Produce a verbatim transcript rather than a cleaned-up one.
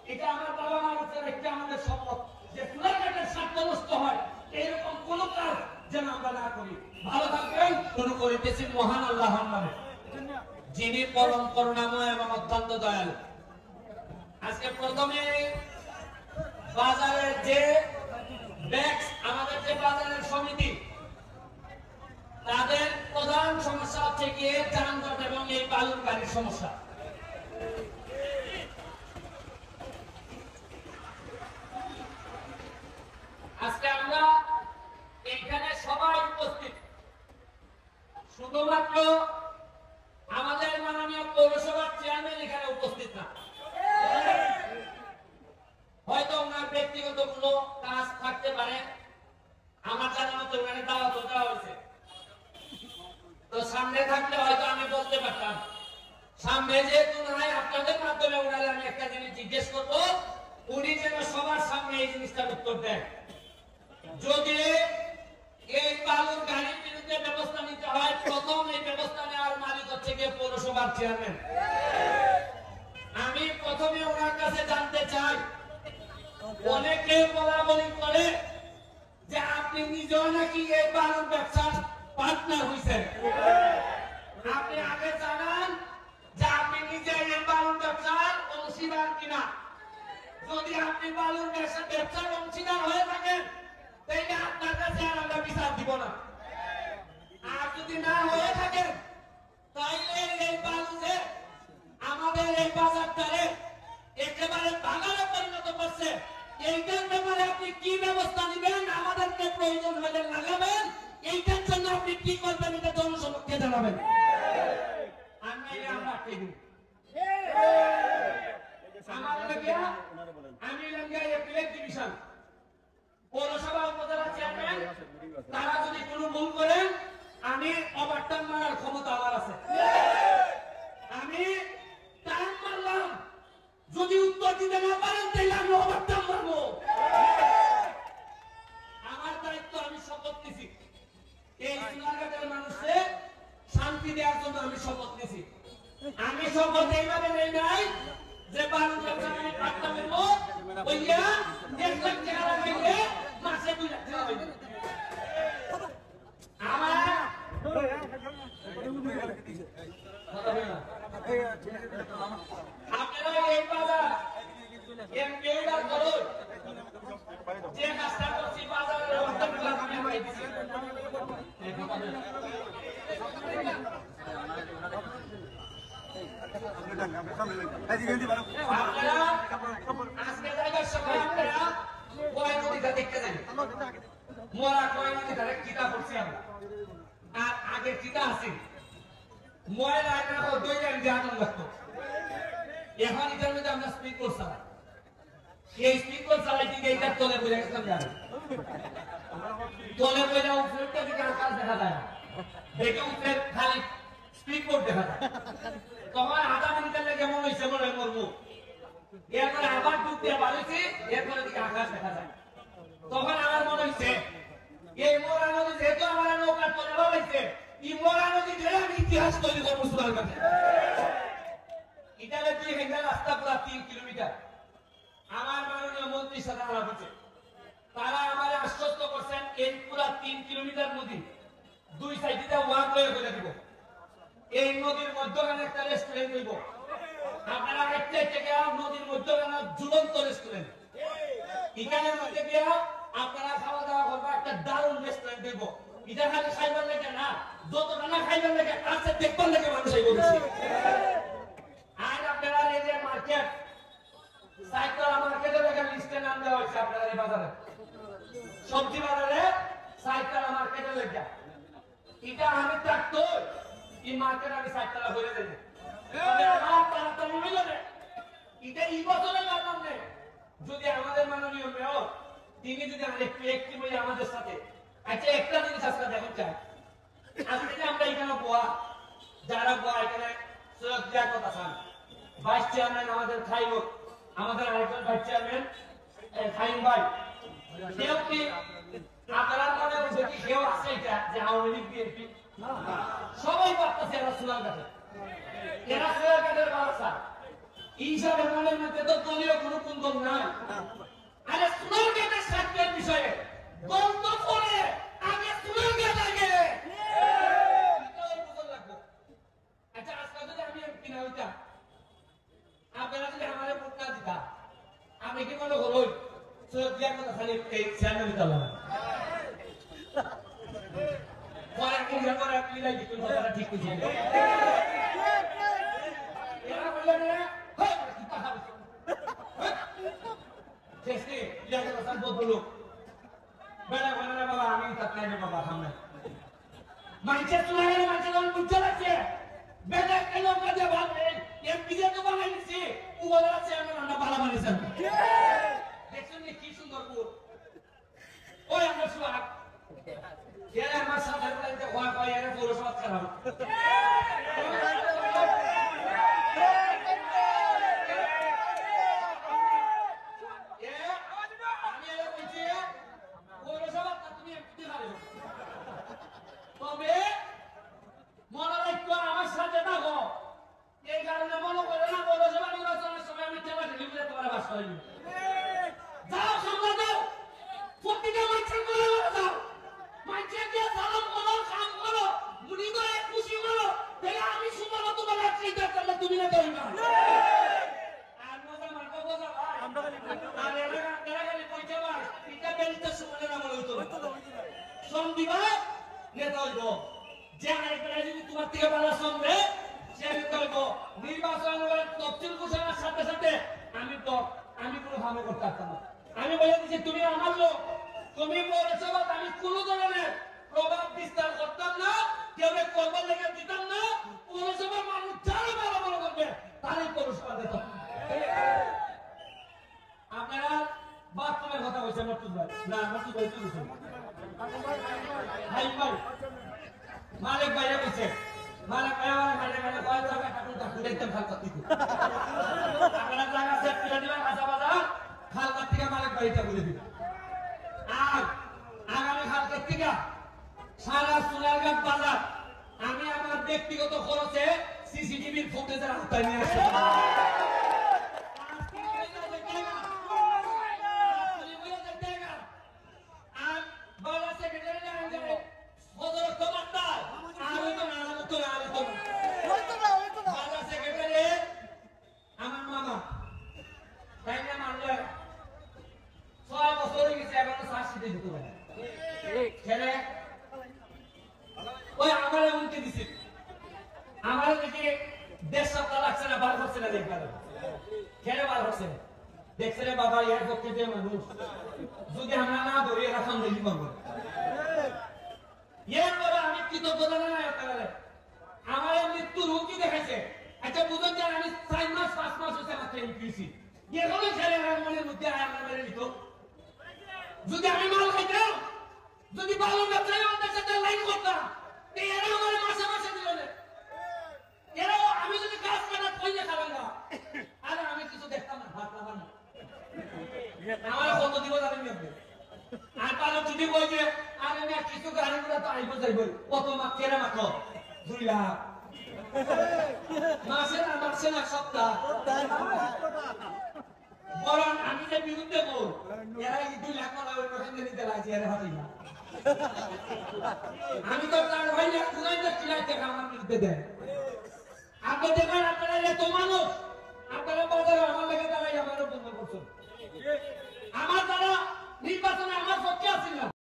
এটা আমার বাবা মার উপর একটা আমাদের শপথ যে চুলাঘাটের স্বার্থ নষ্ট হয় এরকম কোন কাজ যেন আমরা না করি। ভালো থাকবেন। শুরু করিতেছি মহান আল্লাহর নামে, যিনি পরম করুণাময় এবং অত্যন্ত দয়ালু। আজকে প্রথমে বাজারের যে ব্যাক্স, আমাদের যে বাজারের সমিতি, তাদের প্রধান সমস্যা হচ্ছে গিয়ে যানজট এবং এই বালুর গাড়ির সমস্যা। আজকে আমরা এখানে সবাই উপস্থিত, শুধুমাত্র আমাদের মাননীয় পৌরসভার চেয়ারম্যান এখানে উপস্থিত না, হয়তো ওনার ব্যক্তিগত কোনো কাজ থাকতে পারে। আমার জানা মতো ওখানে দাওয়াত দেওয়া হয়েছে, তো সামনে থাকলে হয়তো আমি বলতে পারতাম। সামনে যেহেতু নাই, আপনাদের মাধ্যমে ওনারে আমি একটা জিনিস জিজ্ঞেস করবো, উনি যেন সবার সামনে এই জিনিসটার উত্তর দেন। যদি এই বালুর গাড়ির বিরুদ্ধে ব্যবস্থা নিতে হয়, প্রথম এই ব্যবস্থা নেওয়ার মালিক হচ্ছে গিয়ে পৌরসভার চেয়ারম্যান। আমি প্রথমে ওনার কাছে জানতে চাই, অনেকে বলা বলি করে যে আপনি নিজেও নাকি এই বালুর ব্যবসার পার্টনার হয়েছেন। আপনি আগে জানান যে আপনি নিজে এই বালুর ব্যবসার অংশীদার কিনা। যদি আপনি বালুর ব্যবসার অংশীদার হয়ে থাকেন তাইলে আপনার কাছে আর আমরা বিচার দিব না। আর যদি না হয়ে থাকেন তাইলে এই বালু যে আমাদের এই বাজারটারে একেবারে বাগানে পরিণত করছে, এইটার ব্যাপারে আপনি কি ব্যবস্থা নেবেন, আমাদেরকে প্রয়োজন হলে লাগাবেন, এইটার জন্য আপনি কি করবেন এটা জনসমক্ষে জানাবেন। আমি ডিভিশন পৌরসভা উপজেলা চেয়ারম্যান, তারা যদি কোনো ভুল করেন আমি ওভারটার্ন মারার ক্ষমতা আমার আছে। আমি টাইম মারলাম, যদি উত্তর দিতে না পারেন তাহলে আমি ওভারটার্ন মারবো। আমার দায়িত্ব, আমি শপথ নিছি এই চুলাঘাটের মানুষকে শান্তি দেওয়ার জন্য আমি শপথ নিছি। আমি শপথ এইভাবে নেই নাই যে বালু ব্যবসা আমি পাট্টা মেরবো, ওইয়া এক লাখ টাকা লাগাইলে মাসে দুই লাখ টাকা হইবে। আমার আপনারা এই বাজার এমপিওর করুন, যে কাজটা করছি বাজারের অর্থনীতি আমি পাই দিছি। আপনারা আজকে যাইবার সময় আপনারা কয় নদীটা দেখতে যান, মোরা কয় নদীটা কিতা করছি আমরা, আর আগে কিতা আছে ময়লা দই গাড়ি দিয়ে আগুন লাগতো। এখন এটার মধ্যে আমরা স্পিড কোর্স চালাই, এই স্পিড কোর্স চালাই ঠিক এইটার তলে বলে গেছিলাম জানি, তলে বলে উপরেরটা দিকে আকাশ দেখা যায় না, দেখে উপরে খালি স্পিড কোর্স দেখা যায়। তখন আধা মিনিটের লেগে মনে হয়েছে মনে হয় মরবো, এরপরে আবার ডুব দিয়ে বাড়িয়েছি, এরপরে দিকে আকাশ দেখা যায়। তখন আমার মনে হয়েছে এই মোরা নদী যেহেতু আমার নৌকার তলে বাড়াইছে, এই মোরা নদী ধরে আমি ইতিহাস তৈরি করবো সুদার কাছে। ইটালে দুই হেক্টার রাস্তা পুরা তিন কিলোমিটার। আমার মাননীয় মন্ত্রীর সাথে আলাপ হচ্ছে, তারা আমার আশ্বস্ত করছেন এই পুরা তিন কিলোমিটার নদী দুই সাইডে ওয়াক হয়ে ফেলে দিব। এই নদীর মধ্যখানে একটা রেস্টুরেন্ট হইব, আপনারা একটা থেকে নদীর মধ্যখানে ঝুলন্ত রেস্টুরেন্ট, এখানের মধ্যে গিয়ে আপনারা খাওয়া দাওয়া করবো, একটা দারুণ রেস্টুরেন্ট দিব। এটা খালি খাইবার লেগে না, যতটা না খাইবার লেগে তার সাথে দেখবার লেগে মানুষ এই বলছি। আর আপনারা এই যে মার্কেট সাইকেল মার্কেটের একটা লিস্টে নাম দেওয়া হয়েছে, আপনারা এই বাজারে সবজি বাজারে সাইকেল মার্কেটের লেগে, এটা আমি থাকতো এই মার্কেট আমি সাইকেল হয়ে যাই। এটা এই বছরের ব্যাপার নেই, যদি আমাদের মাননীয় মেয়র তিনি যদি আরেকটু একটি বই আমাদের সাথে, আচ্ছা একটা জিনিস আজকে দেখুন চাই, আজকে যে আমরা এখানে বোয়া যারা বোয়া এখানে সৈয়দ লিয়াকত হাসান ভাইস চেয়ারম্যান, আমাদের খাইম, আমাদের আরেকজন ভাইস চেয়ারম্যান খাইম ভাই, কেউ কি আপনারা মনে হচ্ছে কি কেউ আছে এটা যে আওয়ামী লীগ বিএনপি সবাই ভাবতেছে এরা সুলার কাছে, এরা সুলার কাছের বাচ্চা, হিসাবে মনের মধ্যে তো দলীয় কোনো কুন্দল নাই। আরে সুনার গেটের স্বার্থের বিষয়ে গল্প করে আগে সুনার গেট আগে আচ্ছা আজকে যদি আমি এমপি না হইতাম আপনারা যদি আমার ভোট না দিতা আমি কি মনে করো সৌদিয়া কথা খালি এই চ্যানেল দিতাম না পরে কোন করে আপনি লাগি কোন কথাটা ঠিক কইছেন এরা বললে না হ্যাঁ কি কথা বলছো শেষে ইয়া কথা বললো বেলা বলে না বাবা আমি তাকাই না বাবা সামনে মানুষের তুলনায় মানুষের যখন বুঝতে লাগছে বেলা কেন কাজে ভাবে এমপি যে তো বানাই দিছি ওগুলো আছে আমি রান্না ভালো বানিয়েছেন দেখছেন কি সুন্দর পুর ওই আমার সুহাগ এরা আমার সাথে বলতে হয় হয় এরা পৌরসভা খারাপ তবে মনে রাখতো আমার সাথে থাকো এই কারণে মনে করে না পৌরসভা নির্বাচনের সময় আমি টেলা ঠেলি বুঝে তোমার বাস করিনি যাও সামনে যাও প্রতিটা মানুষের করে যাও মানুষের দিয়ে সালাম করো কাম করো মুনি করে খুশি করো তাহলে আমি সুন্দর তোমার চিন্তা করলে তুমি না করি না আর মজা মারবো বোঝা ভাই আর এলাকা এলাকালি পয়সা ভাই এটা বেরিতে সুমনে নাম হইতো শ্রম দিবা নেতা হইব যে আরেকটা যদি তোমার থেকে ভালো শ্রম দেয় সে নেতা হইব নির্বাচন তফসিল ঘোষণার সাথে সাথে আমি তো আমি কোনো ভাবে করতে পারতাম না আমি বলে দিচ্ছি তুমি আমার লোক তুমি পৌরসভা আমি কোনো ধরনের প্রভাব বিস্তার করতাম না কেউ করবার লেগে দিতাম না পৌরসভার মানুষ যারা ভালো ভালো করবে তারাই পৌরসভা দিতাম আপনারা বাথরুমের কথা বলছেন মর্তুজ ভাই না মর্তুজ ভাই তুই বলছেন ভাই ভাই মালিক ভাইয়া বলছে মালিক ভাইয়া মালিক ভাইয়া কয় জায়গা কাটুন কাটুন দেখতাম খাল কাটতে আপনারা জায়গা সেট করে দিবেন কাঁচা বাজার খাল কাটতে মালিক ভাইটা বলে দিবেন আর আগামী খাল কাটতে সারা সোনারঘাট বাজার আমি আমার ব্যক্তিগত খরচে সিসিটিভির ফুটেজের আওতায় নিয়ে আসছি আমার মামা তাই না মানলে ছয় বছর হয়ে গেছে এখন চাষিতে যেতে পারে ছেলে ওই আমার এমনকি দিছে আমার দেখে দেড় সপ্তাহ লাগছে না বার হচ্ছে না দেখবার খেলে বার হচ্ছে দেখছে রে বাবা এর পক্ষে যে মানুষ যদি আমরা না ধরি এরা সন্দেহ পাবো এর পরে আমি কৃতজ্ঞতা না একেবারে আমার মৃত্যুর হুমকি দেখাইছে আচ্ছা বুঝুন যে আমি চার মাস পাঁচ মাস হচ্ছে আমার ট্রেন কিনছি এখনো ছেলে আমার মনের মধ্যে আমার মেরে নিত যদি আমি মাল খাইতাম যদি ভালো ব্যবসায়ী আমাদের সাথে লাইন করতাম এরা আমার মাসে মাসে দিল না এরাও আমি যদি গাছ কাটা পয়সা খাবেন না আরে আমি কিছু দেখতাম না ভাত খাবার না আমার কত দিব জানেন আপনি আর তারা যদি বই যে আরে আমি কিছু গাড়িগুলো তো আইব যাইব কত মাস কেরা মাত্র দুই লাখ মাসে না মাসে না সপ্তাহ বরং আমি যে বিরুদ্ধে বল এরা এই দুই লাখ টাকা ওই পছন্দ নিতে লাগছে এরা হাতি না আমি তো তার ভাই না কুনাই তো কিলাই টাকা আমার বিরুদ্ধে দেয় আপনি দেখেন আপনারা এত মানুষ আপনারা বাজারে আমার লেগে দাঁড়াই আমারও বন্ধ করছেন